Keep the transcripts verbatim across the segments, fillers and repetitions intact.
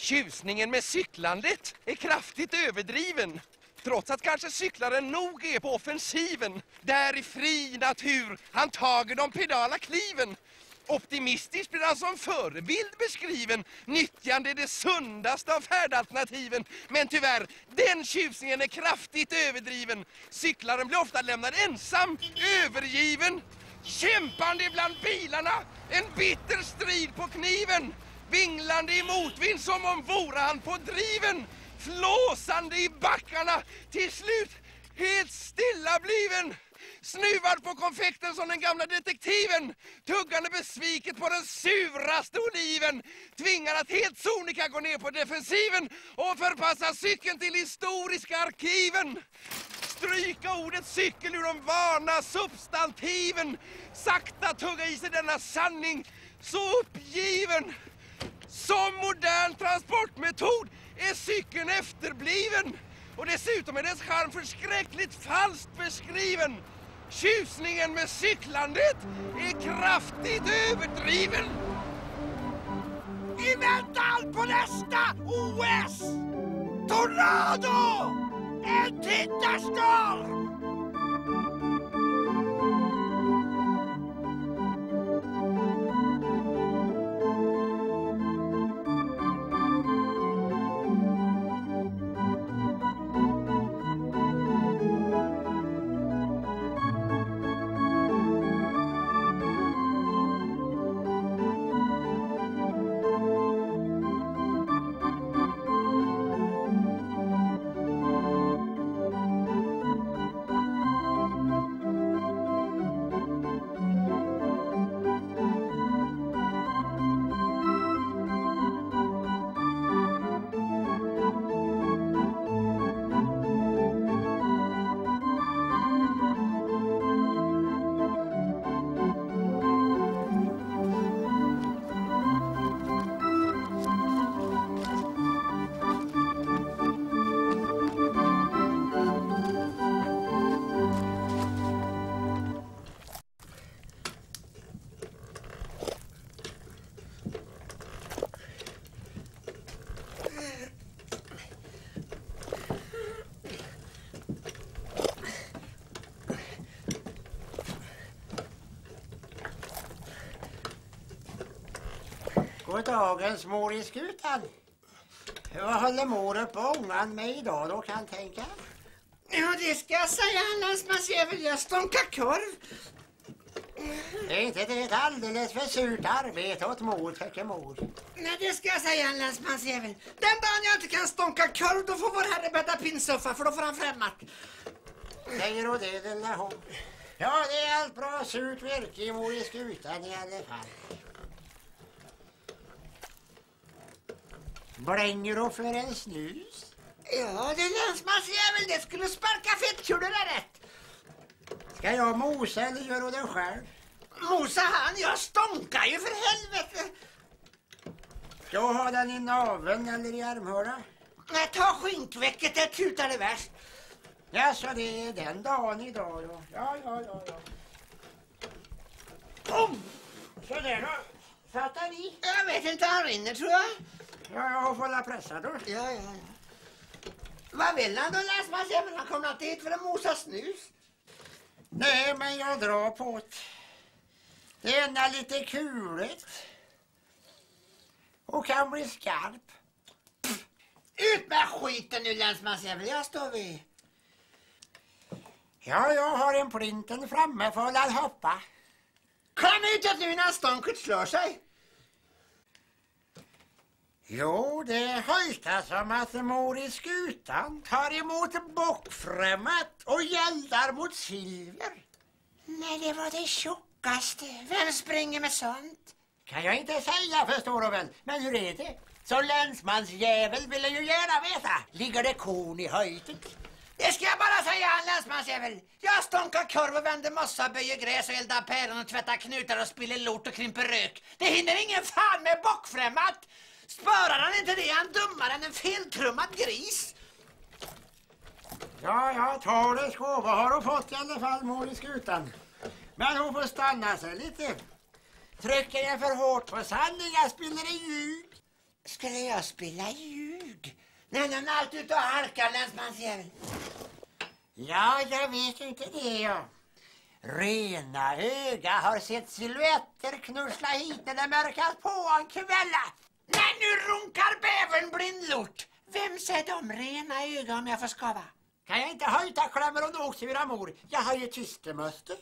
Tjusningen med cyklandet är kraftigt överdriven. Trots att kanske cyklaren nog är på offensiven. Där i fri natur han tager de pedala kliven. Optimistiskt blir han som förebild beskriven. Nyttjande är det sundaste av färdalternativen. Men tyvärr, den tjusningen är kraftigt överdriven. Cyklaren blir ofta lämnad ensam, övergiven. Kämpande bland bilarna, en bitter strid på kniven. Vinglande i motvind som om vore han på driven. Flåsande i backarna, till slut helt stilla bliven. Snuvad på konfekten som den gamla detektiven. Tuggande besviket på den suraste oliven. Tvingar att helt sonika gå ner på defensiven och förpassa cykeln till historiska arkiven. Stryka ordet cykel ur de vana substantiven. Sakta tugga i sig denna sanning, så uppgiven. Som modern transportmetod är cykeln efterbliven. Och dessutom är dess charm förskräckligt falskt beskriven. Tjusningen med cyklandet är kraftigt överdriven. I väntan på nästa O S! Tornado! En tittarstorm! God dagens mor i skutan. Vad håller mor upp och ångan med idag då, kan tänka? Ja, det ska jag säga, man ser väl jag stånkar korv. Är inte det ett alldeles för surt arbete åt mor, tycker mor? Nej, det ska jag säga, man ser väl. Den dagen jag inte kan stånka korv, då får vår herre bädda pinsuffa, för då får han främmat. Säger du det, lilla hon? Ja, det är allt bra surt virke i mor i skutan i alla fall. Blänger du för en snus? Ja, det länsmansjävel, det skulle sparka fettkulorna rätt. Ska jag mosa eller gör du det själv? Mosa han, jag stånkar ju för helvete. Ska du ha den i naveln eller i armhåla? Nej, ta skinkväcket, det tutar det värst. Ja, så det är den dagen idag då. Ja, ja, ja, ja. Kom! Så där då. Fattar ni? Jag vet inte, han rinner tror jag. Ja, jag har fått pressa då. Ja, ja, ja. Vad vill han då, länsmansjävel? Han kommer inte hit för att mosa snus. Nej, men jag drar på det. Det är lite kuligt. Och kan bli skarp. Pff. Ut med skiten nu, länsmansjävel. Jag står vid. Ja, jag har en plinten framme för att hoppa. Kom ut nu när stånket slår sig. Jo, det höjtar som att mor i skutan tar emot bockfrämmat och gäldar mot silver. Nej, det var det tjockaste. Vem springer med sånt? Kan jag inte säga, förstår du väl. Men hur är det? Så länsmansjävel vill jag ju gärna veta. Ligger det kon i höjden? Det ska jag bara säga, länsmansjävel. Jag stånkar korv och vänder mossa, böjer gräs och eldar päron och tvättar knutar och spiller lort och krymper rök. Det hinner ingen fan med bockfrämmat. Sparar han inte det, han dummare än en feltrummad gris. Ja, jag tar det skåva har du fått i alla fall, mor i skutan. Men hon får stanna sig lite. Trycker jag för hårt på sanningen spiller det ljud. Skulle jag spela ljug? Nej, men allt ut och halkar, länsmansjävel. Ja, jag vet inte det, ja. Rena öga har sett silhuetter knussla hit när det mörkas på en kvälla. Nej, nu runkar bävern blindlort. Vem säger de rena öga om jag får skava? Kan jag inte höjta klämmer om nog, sura mor? Jag har ju tystemuster.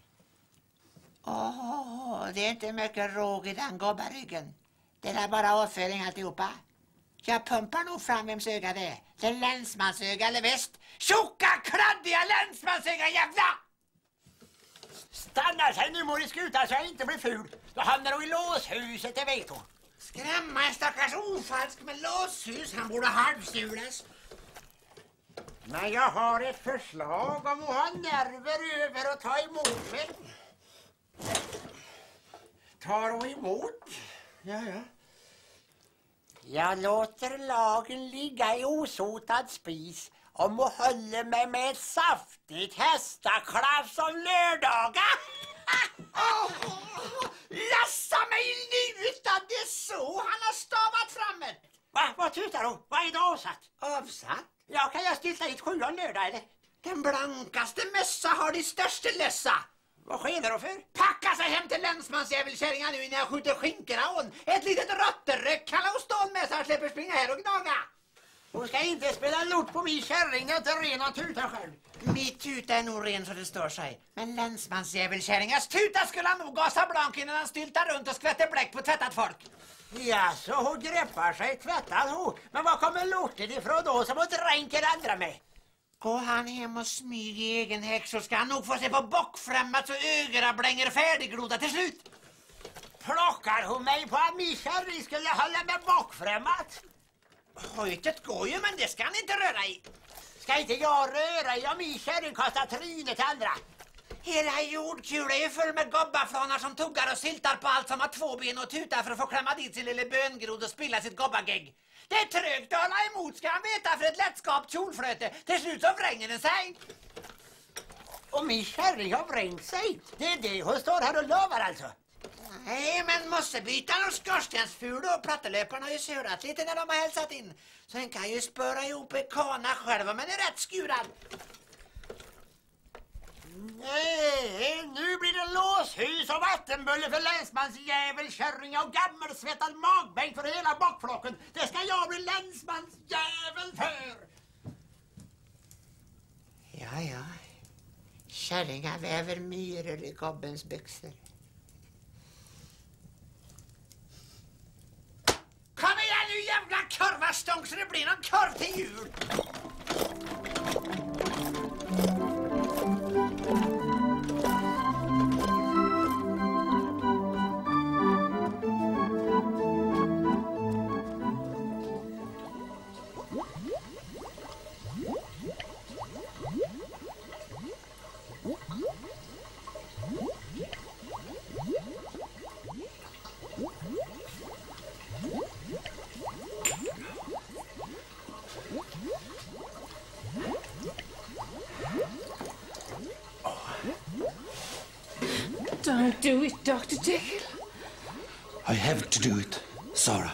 Åh, oh, det är inte mycket råg i den gobbaryggen. Det är bara avföring alltihopa. Jag pumpar nog fram vems öga det är. Det är länsmansöga eller väst. Tjocka, kladdiga länsmansöga, jävla! Stanna sig nu, mor i skutan, så jag inte blir ful. Då hamnar hon i låshuset, det vet hon. Skrämma en stackars ofalsk med låshus. Han borde halvstulas. Men jag har ett förslag om att ha nerver över och ta emot mig. Tar hon emot? Ja, ja. Jag låter lagen ligga i osotad spis om och håller mig med ett saftigt hästaklaff som lördagar. Oh, lassa mig i lutan, det är så han har stavat framåt. Va? Vad tutar hon? Vad är det avsatt? Avsatt? Ja, kan jag stilta hit sju om lördag eller? Den blankaste mössa har de största lössa. Vad sker det då för? Packa sig hem till länsmansjävelkärringar nu innan jag skjuter skinkorna on. Ett litet rötterröck kan hon stå med så han släpper springa här och gnaga. Hon ska inte spela lort på min kärring, det är inte ren och tuta själv. Mitt tuta är nog ren så det står sig. Men länsmansjävelkärringars tuta skulle han nog gasa blank innan han styltar runt och skvätter bläck på tvättat folk. Ja, så hon greppar sig tvättad hon. Men vad kommer lortet ifrån då som hon dränker andra med? Går han hem och smyger i egen häck så ska han nog få se på bockfrämmat så ögonen blänger färdiggroda till slut. Plockar hon mig på att min kärring skulle hålla med bockfrämmat? Höjtet går ju, men det ska han inte röra i. Ska inte jag röra i om min kärring kastar trynet till andra? Hela jordkula är full med gobbaflanar som tuggar och syltar på allt som har två ben och tutar för att få klämma dit sin lille böngrod och spilla sitt gobbagägg. Det är trögt att hålla emot, ska han veta, för ett lättskapt kjolflöte. Till slut så vränger den sig. Och min kärring har vrängt sig. Det är det hon står här och lovar alltså. Nej, men måste byta någon skorstensful och plattelöparna har ju sörat lite när de har hälsat in. Så en kan ju spöra ihop en kana själv, men är rätt skurad. Nej, nu blir det låshus och vattenbulle för länsmansjävel, kärring och gammelsvettad magbänk för hela bockflocken. Det ska jag bli länsmansjävel för. Ja, ja. Kärringar väver myror i gobbens byxor. Kom igen nu, jävla korvastång, så det blir någon korv till jul. Don't do it, Doctor Jekyll. I have to do it, Sarah.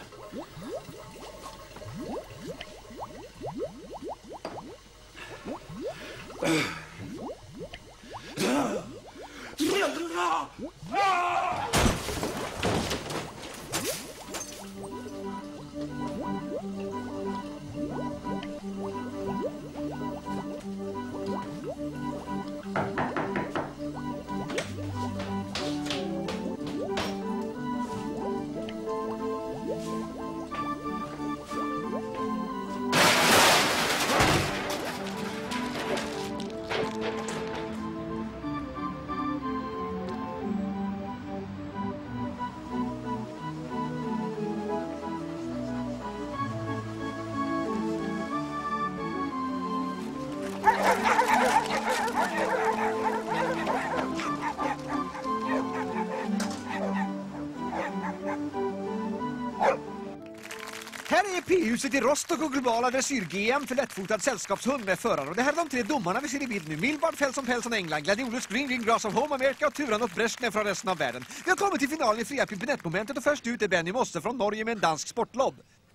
Här är P-huset i Rostock och globala dressyr-G M för lättfotad sällskapshund med förare. Och det här är de tre domarna vi ser i bild nu. Milbard, Felson, Pelson, England, Gladiolus, Green, Green, Grass of Home, America och Turan och Brezhnev från resten av världen. Vi har kommit till finalen i fria pimpenettmomentet och först ut är Benny Mosse från Norge med en dansk sportlobb.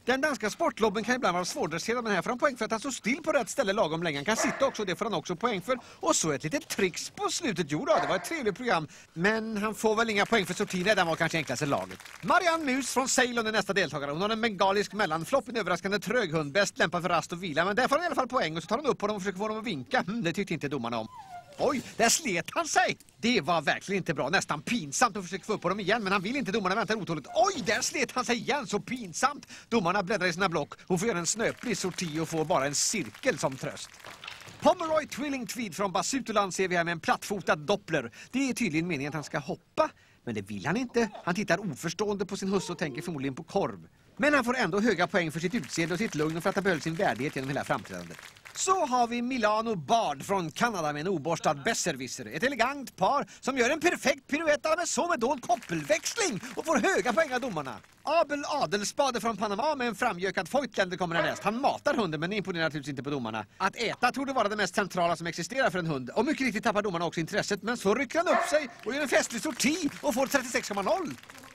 Den danska sportlobben kan ibland vara svårdresserad, men här får han poäng för att han står still på rätt ställe lagom länge. Han kan sitta också, det får han också poäng för. Och så ett litet tricks på slutet. Jo då, det var ett trevligt program. Men han får väl inga poäng för sortinen, den var kanske enklaste laget. Marianne Mus från Ceylon är nästa deltagare. Hon har en bengalisk mellanflopp, en överraskande tröghund, bäst lämpad för rast och vila. Men där får han i alla fall poäng och så tar han upp på dem och försöker få dem att vinka. Mm, det tyckte inte domarna om. Oj, där slet han sig! Det var verkligen inte bra, nästan pinsamt att försöka få upp på dem igen, men han vill inte, domarna väntar otåligt. Oj, där slet han sig igen, så pinsamt! Domarna bläddrar i sina block, hon får göra en snöplig sorti och får bara en cirkel som tröst. Pomeroy Trilling Tweed från Basutoland ser vi här med en plattfotad doppler. Det är tydligen meningen att han ska hoppa, men det vill han inte. Han tittar oförstående på sin husse och tänker förmodligen på korv. Men han får ändå höga poäng för sitt utseende och sitt lugn och för att han behöll sin värdighet genom hela framträdandet. Så har vi Milano Bard från Kanada med en oborstad besserwisser. Ett elegant par som gör en perfekt piruett med så med dold koppelväxling och får höga poäng av domarna. Abel Adelspade från Panama med en framjökad Voigtländer kommer härnäst. Han matar hunden, men imponerar naturligtvis inte på domarna. Att äta torde vara det mest centrala som existerar för en hund. Och mycket riktigt tappar domarna också intresset, men så rycker han upp sig och gör en festlig sorti och får trettiosex komma noll.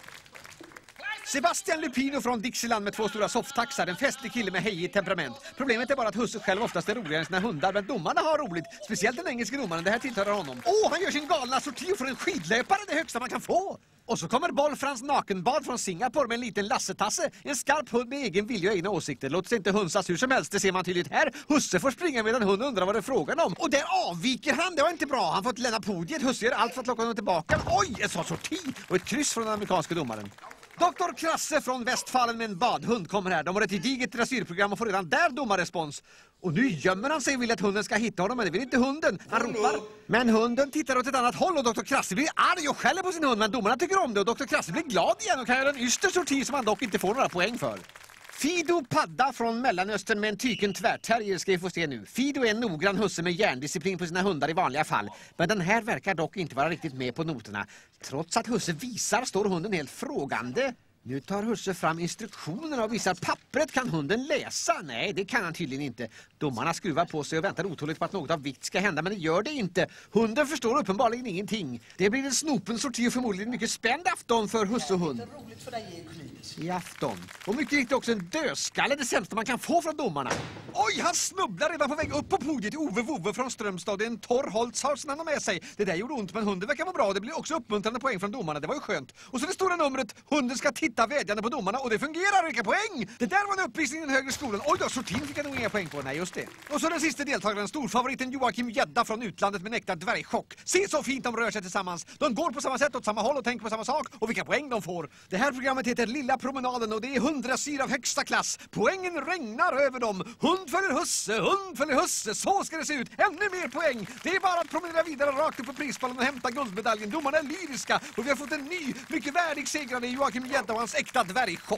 Sebastian Lupino från Dixieland med två stora softtaxar, en festlig kille med hejigt temperament. Problemet är bara att husse själv oftast är roligare än sina hundar, men domarna har roligt, speciellt den engelska domaren, det här tillhör honom. Åh, oh, han gör sin galna sorti och får en skidlöpare, det högsta man kan få. Och så kommer Bollfrans nakenbad från Singapore med en liten lassetasse, en skarp hund med egen vilja och egna åsikter. Låt sig inte hunsas hur som helst, det ser man tydligt här. Husse får springa medan hunden undrar vad det är frågan om. Och där avviker han, det var inte bra. Han får lämna podiet, husse gör allt för att locka honom tillbaka. Oj, en sån sorti och ett kryss från den amerikanska domaren. Doktor Krasse från Västfalen med en badhund kommer här. De har ett gediget dressyrprogram och får redan där domarrespons. Och nu gömmer han sig och vill att hunden ska hitta honom, men det vill inte hunden. Han ropar. Men hunden tittar åt ett annat håll och doktor Krasse blir arg och skäller på sin hund, men domarna tycker om det och doktor Krasse blir glad igen och kan göra en ystersorti som han dock inte får några poäng för. Fido Padda från Mellanöstern med en tyken tvärterrier ska vi få se nu. Fido är en noggrann husse med järndisciplin på sina hundar i vanliga fall. Men den här verkar dock inte vara riktigt med på noterna. Trots att husse visar står hunden helt frågande. Nu tar husse fram instruktionerna och visar pappret. Kan hunden läsa? Nej, det kan han tydligen inte. Domarna skruvar på sig och väntar otåligt på att något av vikt ska hända, men det gör det inte. Hunden förstår uppenbarligen ingenting. Det blir en snopen sorti och förmodligen mycket spänd afton för husse och hund. Det är roligt för dig i afton. Och mycket riktigt också en dödskalle, det sämsta man kan få från domarna. Oj, han snubblar redan på väg upp på podiet. Ove Vove från Strömstad, en torr Holtzhausen han har med sig. Det där gjorde ont, men hunden verkar vara bra. Det blir också uppmuntrande poäng från domarna, det var ju skönt. Och så det stora numret, hunden ska titta vädjande på domarna och det fungerar, vilka poäng! Det där var en uppvisning i den högre skolan. Oj då, sortin fick jag nog inga poäng på, nej just det. Och så den sista deltagaren, storfavoriten Joakim Gedda från utlandet med äkta dvärgchock. Se så fint de rör sig tillsammans. De går på samma sätt åt samma håll och tänker på samma sak. Och vilka poäng de får. Det här programmet heter Lilla promenaden och det är hundrasyr av högsta klass. Poängen regnar över dem. Hund följer husse, hund följer husse. Så ska det se ut. Ännu mer poäng. Det är bara att promenera vidare rakt upp på prisbollen och hämta guldmedaljen. Domarna är lyriska och vi har fått en ny, mycket värdig segrare Joakim Gedda och hans äkta dvärgchock.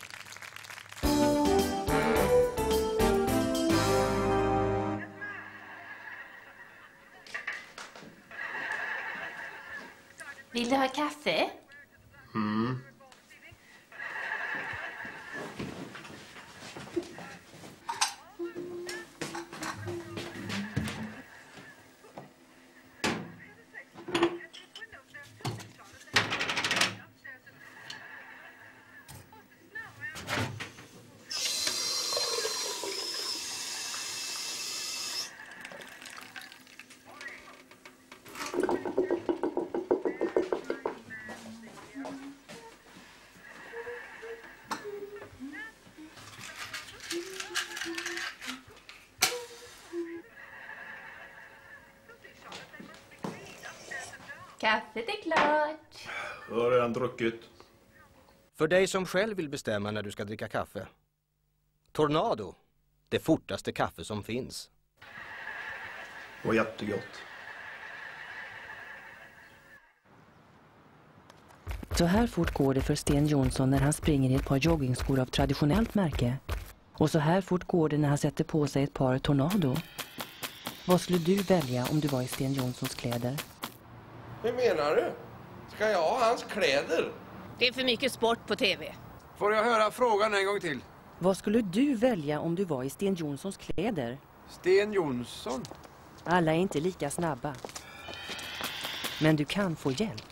Vill du ha kaffe? Mm. Kaffet är klart. Jag har redan druckit. För dig som själv vill bestämma när du ska dricka kaffe. Tornado, det fortaste kaffe som finns. Det var jättegott. Så här fort går det för Sten Jonsson när han springer i ett par joggingskor av traditionellt märke. Och så här fort går det när han sätter på sig ett par Tornado. Vad skulle du välja om du var i Sten Jonssons kläder? Hur menar du? Ska jag ha hans kläder? Det är för mycket sport på tv. Får jag höra frågan en gång till? Vad skulle du välja om du var i Sten Jonssons kläder? Sten Jonsson? Alla är inte lika snabba. Men du kan få hjälp.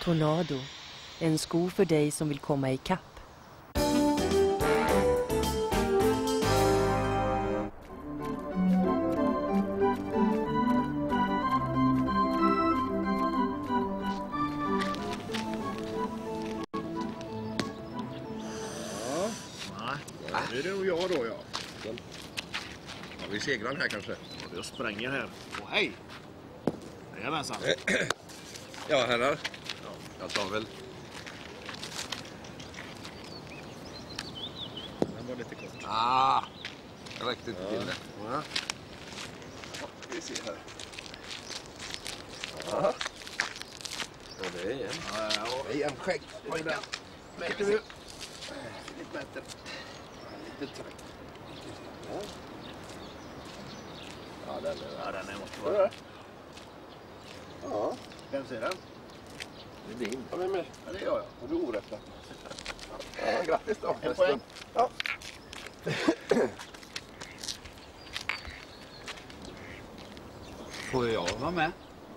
Tornado. En sko för dig som vill komma i kapp. Ja, det är det och jag då, ja. Ja, vi segrar här kanske. Ja, jag spränger här. Åh, hej! Jajamensan. Ja, herrar. Ja, jag tar väl. Den var lite kort. Ah, det räckte inte till det. Ja. Ja, vi ser här. Ja. Ja, det är en. Ja, ja, ja. Det är en skägg. Pojkar. Tycker du? Lite bättre. Lite trött. Ja. Ja, den är... Ja, den är måste vara. Ja. Vem ser den? Det är din. Ja, vem är? Ja, det är jag, ja. Och du orätta. Ja, grattis då. En poäng. Ja. Får jag vara med?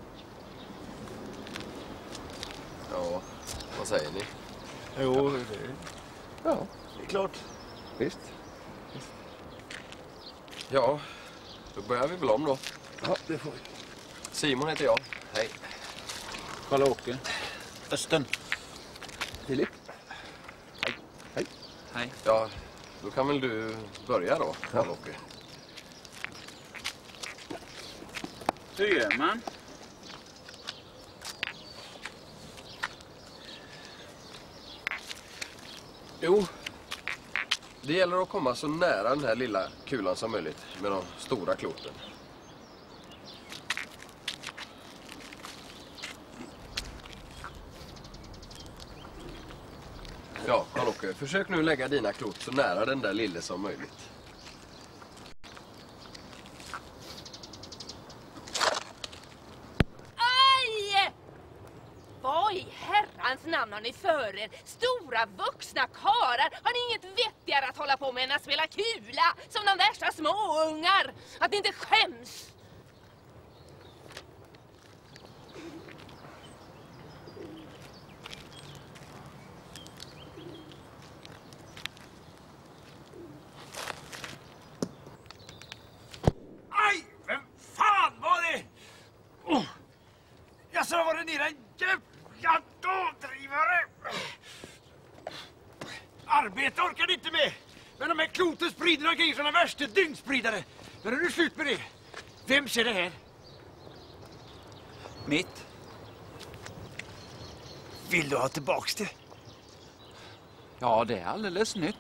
Ja, vad säger ni? Jo, det är... Ja, det är klart. visst. visst. Ja, då börjar vi väl om då. Ja, det får vi. Simon heter jag. Hej. Karl-Åke. Östen. Filip. Hej. Hej. Hej. Ja, då kan väl du börja då, Karl-Åke. Hur gör man? Jo, det gäller att komma så nära den här lilla kulan som möjligt med de stora kloten. Ja, Karl-Åke, försök nu lägga dina klot så nära den där lille som möjligt. Aj! Vad i herrans namn har ni för er? Stora vuxna karar, har ni inget vettigare att hålla på med än att spela kula som de värsta småungar? Att ni inte skäms! Aj! Vem fan var det? Oh. Jag sa var det nere en jävla dådrivare. Arbete orkade inte med. Men de här kloten sprider omkring som de värsta dyngspridare. Men är du slut med det? Vem ser det här? Mitt. Vill du ha tillbaks det? Ja, det är alldeles nytt.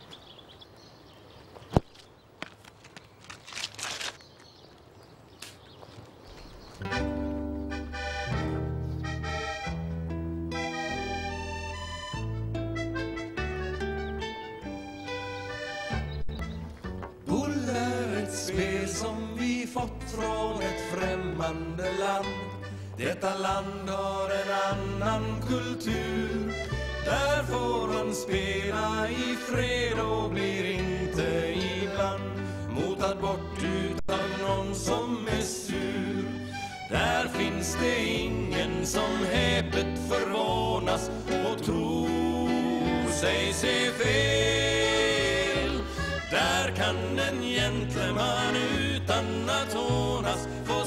Bull är ett spel som vi fått från ett främmande land. Detta land har en annan kultur. Där får han spela i fred och blir inte ibland motad bort utav någon som är sur. Där finns det ingen som häpet förvånas och tror sig se fel. Där kan en gentleman utan att hånas få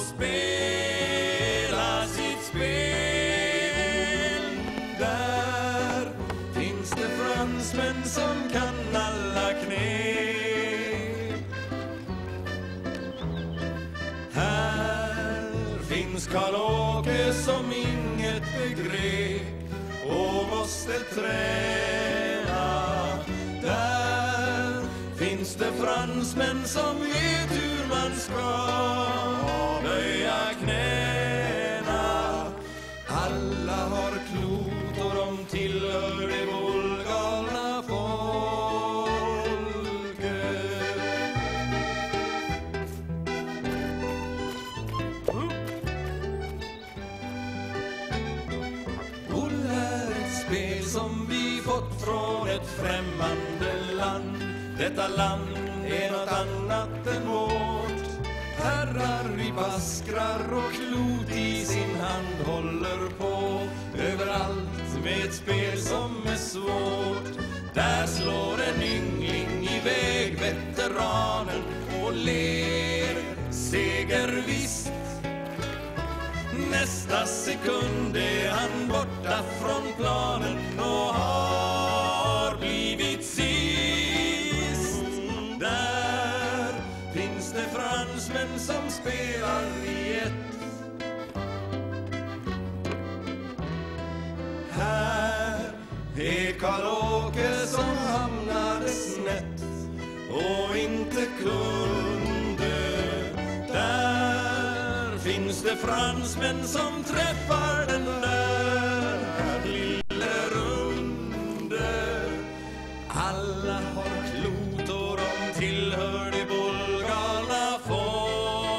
spela sitt spel. Där finns det fransmän som kan alla knep. Här finns Karl-Åke som inget begrep och måste träna. Där finns det fransmän som vet hur man ska böja knäna. Alla har klot och de tillhör det våldgalna folket. Bull är ett spel som vi fått från ett främmande land. Detta land är något annat än vårt. Herrar i baskrar och klot i sin hand håller på. Överallt ett spel som är svårt. Där slår en yngling iväg veteranen och ler segervisst. Nästa sekund är han borta från planen och har blivit sist. Där finns det fransmän som spelar i ett. Här är Karl-Åke som hamnade snett och inte kunde. Där finns det fransmän som träffar den där lille runde. Alla har klot och de tillhör det bollgalna folket.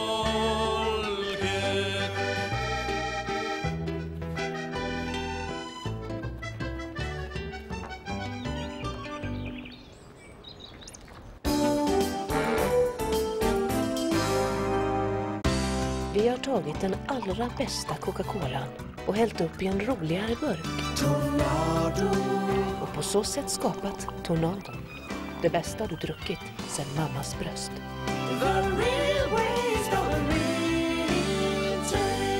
Vi har tagit den allra bästa Coca-Colan och hällt upp i en roligare burk. Tornado. Och på så sätt skapat Tornado. Det bästa du druckit sedan mammas bröst. The real waste of a real taste.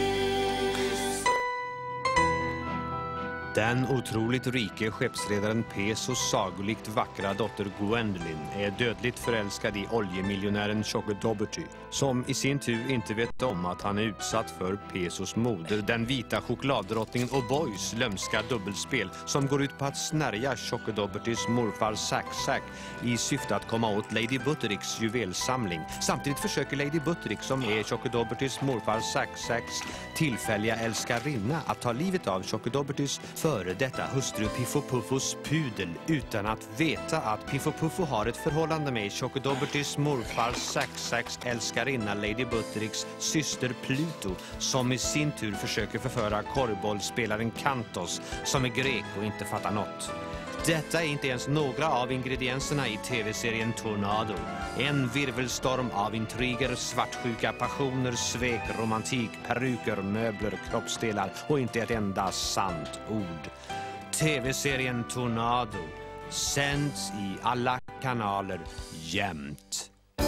Den otroligt rike skeppsredaren Pesos sagolikt vackra dotter Gwendolyn är dödligt förälskad i oljemiljonären Choco Doherty, som i sin tur inte vet om att han är utsatt för Pesos moder, den vita chokladdrottningen O'Boys lömska dubbelspel som går ut på att snärja Choco Dohertys morfar Zack Zack i syfte att komma åt Lady Buttericks juvelsamling. Samtidigt försöker Lady Butterick, som är Choco Dohertys morfar Zack Zacks tillfälliga älskarinna, att ta livet av Choco Dohertys före detta hustru Piffo Puffos pudel, utan att veta att Piffo Puffo har ett förhållande med Choco Dohertys morfar Zack Zacks älskarinna Lady Buttericks syster Pluto, som i sin tur försöker förföra korvbollspelaren Kantos, som är grek och inte fattar något. Detta är inte ens några av ingredienserna i tv-serien Tornado. En virvelstorm av intriger, svartsjuka passioner, svek, romantik, peruker, möbler, kroppsdelar och inte ett enda sant ord. Tv-serien Tornado sänds i alla kanaler jämt.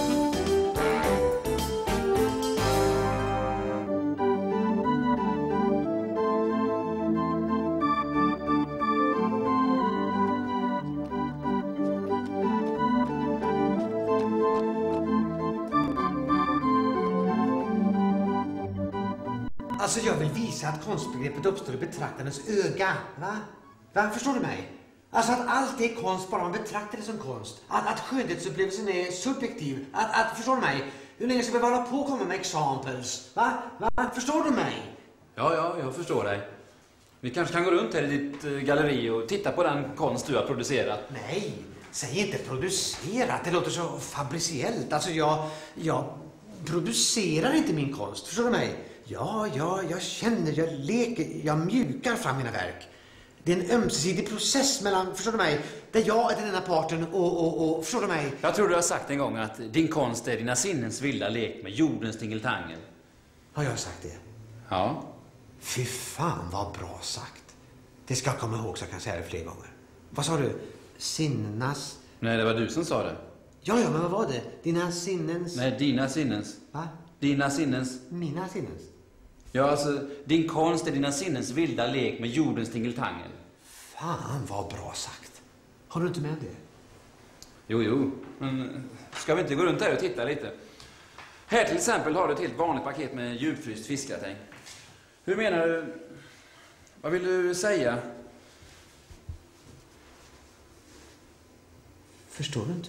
Alltså jag vill visa att konstbegreppet uppstår i betraktarens öga, va? Va? Förstår du mig? Alltså att allt är konst bara man betraktar det som konst. Att, att skönhetsupplevelsen är subjektiv. Att, att, förstår du mig? Hur länge ska vi hålla på och komma med examples? Va? Va? Förstår du mig? Ja, ja, jag förstår dig. Vi kanske kan gå runt här i ditt uh, galleri och titta på den konst du har producerat. Nej, säg inte producerat. Det låter så fabriciellt. Alltså jag, jag producerar inte min konst. Förstår du mig? Ja, ja, jag känner, jag leker, jag mjukar fram mina verk. Det är en ömsesidig process mellan, förstår du mig, där jag är den ena parten och, och, och, förstår du mig? Jag tror du har sagt en gång att din konst är dina sinnens vilda lek med jordens tingeltangel. Har jag sagt det? Ja. Fy fan vad bra sagt. Det ska jag komma ihåg så jag kan säga det fler gånger. Vad sa du? Sinnas? Nej, det var du som sa det. Ja, ja, men vad var det? Dina sinnens? Nej, dina sinnens. Va? Dina sinnens. Mina sinnens? Ja, alltså, din konst är dina sinnens vilda lek med jordens tingeltangel. Fan vad bra sagt. Har du inte med det? Jo, jo. Men ska vi inte gå runt här och titta lite? Här till exempel har du ett helt vanligt paket med djupfryst fiskgratäng. Hur menar du? Vad vill du säga? Förstår du inte?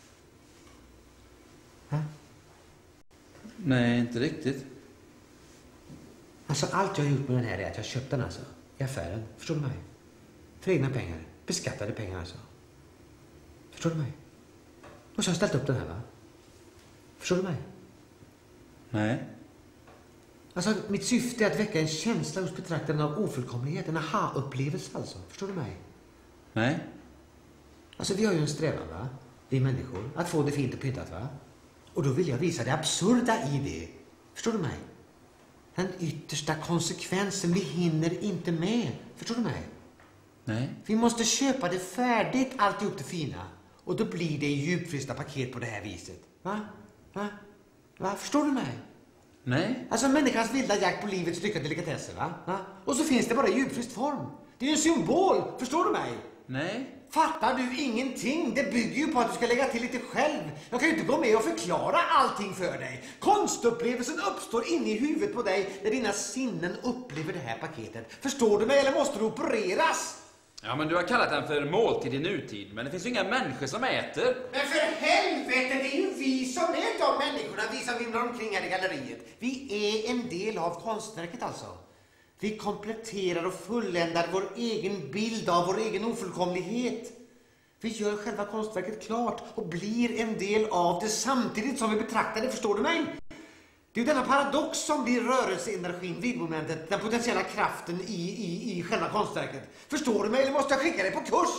Va? Nej, inte riktigt. Alltså allt jag har gjort med den här är att jag köpt den alltså. I affären. Förstår du mig? För egna pengar. Beskattade pengar alltså. Förstår du mig? Och så har jag ställt upp den här, va? Förstår du mig? Nej. Alltså mitt syfte är att väcka en känsla hos betraktaren av ofullkomlighet. En aha-upplevelse alltså. Förstår du mig? Nej. Alltså vi har ju en strävan, va? Vi människor. Att få det fint och pyntat, va? Och då vill jag visa det absurda i det. Förstår du mig? Den yttersta konsekvensen, vi hinner inte med. Förstår du mig? Nej. Vi måste köpa det färdigt, alltihop det fina. Och då blir det djupfrysta paket på det här viset. Va? Va? Va? Förstår du mig? Nej. Alltså människans vilda jakt på livets lyckade delikatesser, va? va? Och så finns det bara i djupfryst form. Det är ju en symbol, förstår du mig? Nej. Fattar du ingenting? Det bygger ju på att du ska lägga till lite själv. Jag kan ju inte gå med och förklara allting för dig. Konstupplevelsen uppstår inne i huvudet på dig när dina sinnen upplever det här paketet. Förstår du mig eller måste du opereras? Ja, men du har kallat den för måltid i nutid, men det finns ju inga människor som äter. Men för helvete, det är ju vi som är de människorna, vi som vimlar omkring här i galleriet. Vi är en del av konstverket alltså. Vi kompletterar och fulländar vår egen bild av vår egen ofullkomlighet. Vi gör själva konstverket klart och blir en del av det samtidigt som vi betraktar det, förstår du mig? Det är ju denna paradox som blir rörelseenergin, vidmomentet, den potentiella kraften i, i, i själva konstverket. Förstår du mig eller måste jag skicka dig på kurs?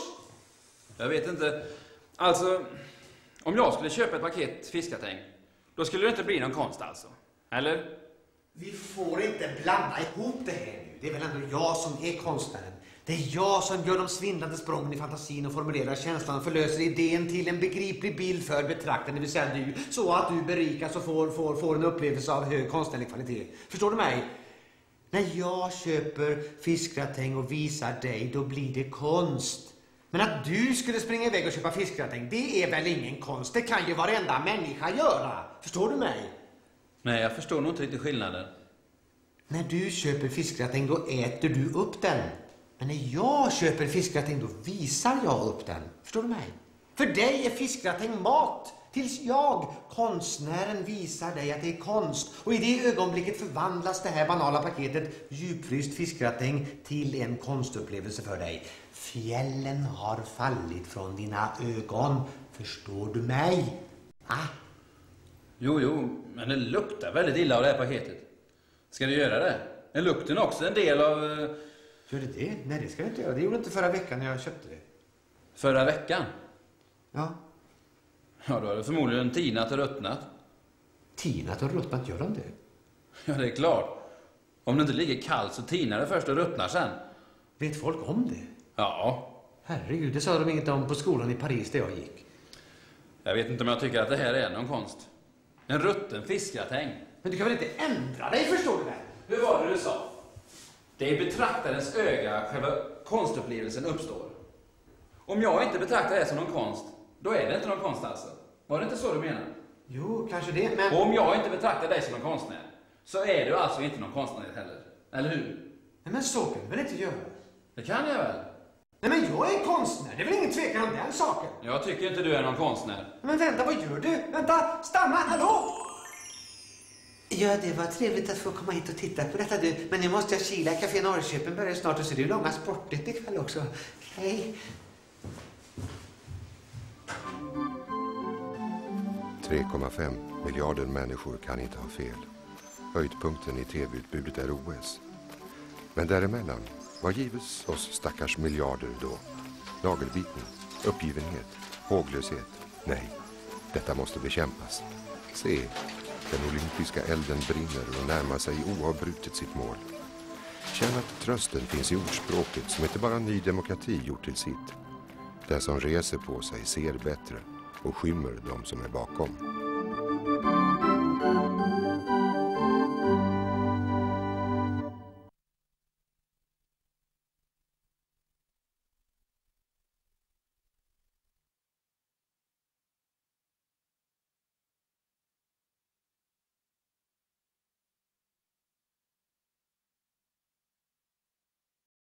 Jag vet inte. Alltså, om jag skulle köpa ett paket fiskatäng, då skulle det inte bli någon konst alltså. Eller? Vi får inte blanda ihop det här nu. Det är väl ändå jag som är konstnären. Det är jag som gör de svindlande sprången i fantasin och formulerar känslan och förlöser idén till en begriplig bild för betraktaren, det vill säga du, så att du berikas och får, får, får en upplevelse av hög konstnärlig kvalitet. Förstår du mig? När jag köper fiskgratäng och visar dig, då blir det konst. Men att du skulle springa iväg och köpa fiskgratäng, det är väl ingen konst. Det kan ju varenda människa göra. Förstår du mig? Nej, jag förstår nog inte riktigt skillnaden. När du köper fiskgratäng, då äter du upp den. Men när jag köper fiskgratäng, då visar jag upp den. Förstår du mig? För dig är fiskgratäng mat. Tills jag, konstnären, visar dig att det är konst. Och i det ögonblicket förvandlas det här banala paketet, djupfryst fiskgratäng, till en konstupplevelse för dig. Fjällen har fallit från dina ögon. Förstår du mig? Ah. Jo, jo, men det luktar väldigt illa av det här paketet. Ska du göra det? Är lukten också en del av... Gör det det? Nej, det ska jag inte göra. Det gjorde inte förra veckan när jag köpte det. Förra veckan? Ja. Ja, då har det förmodligen tinat och ruttnat. Tinat och ruttnat, gör de det? Ja, det är klart. Om det inte ligger kallt så tinar det först och ruttnar sen. Vet folk om det? Ja. Herregud, det sa de inget om på skolan i Paris där jag gick. Jag vet inte om jag tycker att det här är någon konst. En rutten fiskgratäng. Men du kan väl inte ändra dig, förstår du väl? Hur var det du sa? Det är betraktarens öga själva konstupplevelsen uppstår. Om jag inte betraktar det som någon konst, då är det inte någon konst alltså. Var det inte så du menar? Jo, kanske det, men... Och om jag inte betraktar dig som en konstnär, så är du alltså inte någon konstnär heller. Eller hur? Nej, men så kan du väl inte göra? Det kan jag väl. Nej, men jag är konstnär. Det är väl ingen tvekan om den saken. Jag tycker inte du är någon konstnär. Men vänta, vad gör du? Vänta, stanna, hallå! Ja, det var trevligt att få komma hit och titta på detta du. Men nu måste jag kila. Café Norrköping börjar snart och så är det ju långa sportet ikväll också. Hej. tre komma fem miljarder människor kan inte ha fel. Höjdpunkten i tv-utbudet är O S. Men däremellan, vad gives oss stackars miljarder då? Nagelbitning, uppgivenhet, håglöshet. Nej, detta måste bekämpas. Se, den olympiska elden brinner och närmar sig oavbrutet sitt mål. Känn att trösten finns i ordspråket som inte bara Ny Demokrati gjort till sitt. Den som reser på sig ser bättre och skymmer de som är bakom.